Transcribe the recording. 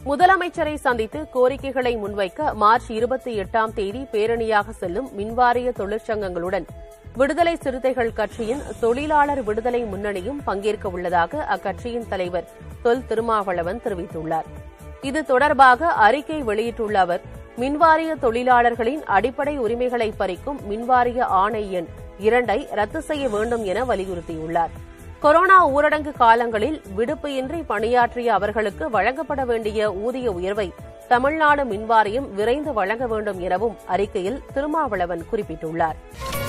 முதலமைச்சரை சந்தித்து கோரிக்கைகளை முன்வைக்க மார்ச் 28ஆம் தேதி பேரணியாக செல்லும் மின்வாரிய தொழிற்சங்கங்களுடன் விடுதலை சிறுத்தைகள் கட்சியின் தொழிலாளர் விடுதலை முன்னணியும் பங்கேற்க உள்ளதாக அக்கட்சியின் தலைவர் தொல் திருமாவளவன் தெரிவித்துள்ளார். இது தொடர்பாக அறிக்கை வெளியிட்டுள்ள அவர், மின்வாரிய தொழிலாளர்களின் அடிப்படை உரிமைகளை பறிக்கும் மின்வாரிய ஆணை எண் 2ஐ ரத்து செய்ய வேண்டும் என வலியுறுத்தியுள்ளார். கொரோனா ஊரடங்கு காலங்களில் விடுப்பு இன்றி பணியாற்றிய அவர்களுக்கு வழங்கப்பட வேண்டிய ஊதிய உயர்வை தமிழ்நாடு மின்வாரியம் விரைந்து வழங்க வேண்டும் எனவும் அறிக்கையில் திருமாவளவன் குறிப்பிட்டுள்ளார்.